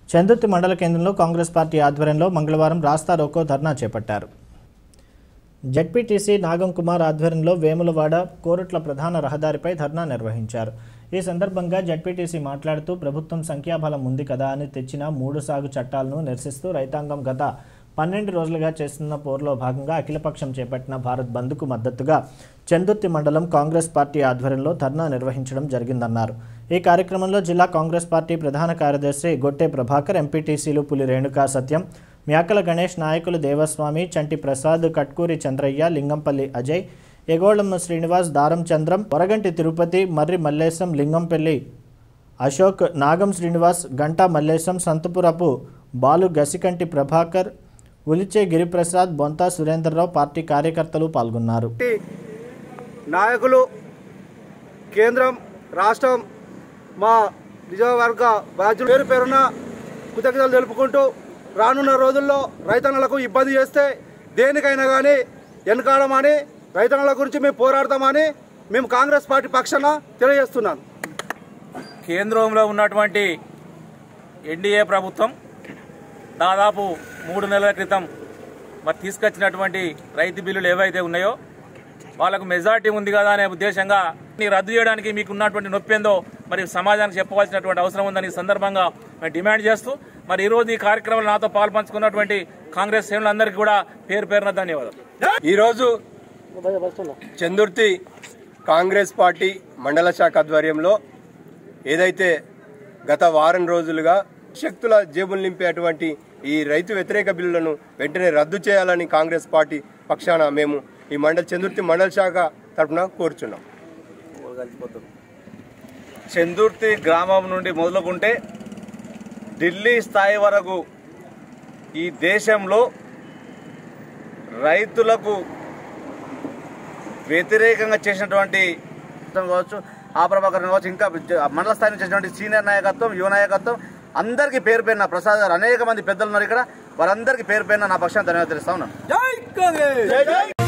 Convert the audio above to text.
చందుర్తి మండల కేంద్రంలో కాంగ్రెస్ పార్టీ ఆధ్వర్యంలో మంగళవారం రాస్తా రోకో ధర్నా చేపట్టారు. జెడ్పీటీసీ నాగం కుమార్ ఆధ్వర్యంలో వేములవాడ కోరుట్ల ప్రధాన రహదారిపై ధర్నా నిర్వహించారు. ఈ సందర్భంగా జెడ్పీటీసీ మాట్లాడుతూ ప్రభుత్వం సంఖ్యాబలం ఉంది కదా అని తెచ్చిన 3 సాగు చట్టాలను నిరసిస్తూ రైతాంగం గత 12 రోజులుగా చేస్తున్న పోరులో భాగంగా అఖిలపక్షం చేపట్టిన భారత్ బంద్కు మద్దతుగా చందుర్తి మండలం కాంగ్రెస్ పార్టీ ఆధ్వర్యంలో ధర్నా నిర్వహించడం జరిగిందన్నారు. ఈ కార్యక్రమంలో జిల్లా కాంగ్రెస్ పార్టీ ప్రధాన కార్యదర్శి గొట్టె ప్రభాకర్, ఎంపీటీసీలు పులి రేణుకా సత్యం, మ్యాకల గణేష్, నాయకులు దేవస్వామి, చంటి ప్రసాద్, కట్కూరి చంద్రయ్య, లింగంపల్లి అజయ్, ఎగోళమ్మ శ్రీనివాస్, దారం చంద్రం, వరగంటి తిరుపతి, మర్రి మల్లేశం, లింగంపల్లి అశోక్, నాగం శ్రీనివాస్, గంటా మల్లేశం, సంతపురపు బాలు, గసికంటి ప్రభాకర్, ఉలిచే గిరిప్రసాద్, బొంతా సురేంద్రరావు పార్టీ కార్యకర్తలు పాల్గొన్నారు. నాయకులు, కేంద్రం, రాష్ట్రం, మా నియోజకవర్గ బాధ్యులు పేరు పేరున కృతజ్ఞతలు తెలుపుకుంటూ రానున్న రోజుల్లో రైతన్నలకు ఇబ్బంది చేస్తే దేనికైనా కానీ వెనకాడమని, రైతన్నల గురించి మేము పోరాడతామని మేము కాంగ్రెస్ పార్టీ పక్షాన తెలియజేస్తున్నాను. కేంద్రంలో ఉన్నటువంటి ఎన్డీఏ ప్రభుత్వం దాదాపు 3 నెలల క్రితం తీసుకొచ్చినటువంటి రైతు బిల్లులు ఏవైతే ఉన్నాయో వాళ్ళకు మెజారిటీ ఉంది కదా అనే ఉద్దేశంగా రద్దు చేయడానికి మీకు ఉన్నటువంటి నొప్పేందో సమాజానికి చెప్పవలసినటువంటి అవసరం ఉందని సందర్భంగా మేము డిమాండ్ చేస్తూ ఈరోజు ఈ కార్యక్రమంలో నాతో పాల్పంచుకున్నటువంటి కాంగ్రెస్ శ్రేణులందరికీ కూడా పేరు పేరున ధన్యవాదాలు. ఈరోజు చందుర్తి కాంగ్రెస్ పార్టీ మండల శాఖ ఆధ్వర్యంలో ఏదైతే గత వారం రోజులుగా శక్తుల జేబులు నింపేటువంటి ఈ రైతు వ్యతిరేక బిల్లులను వెంటనే రద్దు చేయాలని కాంగ్రెస్ పార్టీ పక్షాన మేము ఈ చందుర్తి మండల శాఖ తరఫున కోరుచున్నాం. చందుర్తి గ్రామం నుండి మొదలుకుంటే ఢిల్లీ స్థాయి వరకు ఈ దేశంలో రైతులకు వ్యతిరేకంగా చేసినటువంటి కావచ్చు, ఆ ప్రభాకర్ కావచ్చు, ఇంకా మండల స్థాయి నుంచి చేసినటువంటి సీనియర్ నాయకత్వం, యువ నాయకత్వం అందరికీ పేరు పేరున, ప్రసాద్ గారు అనేక మంది పెద్దలు ఉన్నారు ఇక్కడ, వారందరికీ పేరు పేరున నా పక్షాన్ని ధన్యవాదాలు తెలుస్తా ఉన్నాను.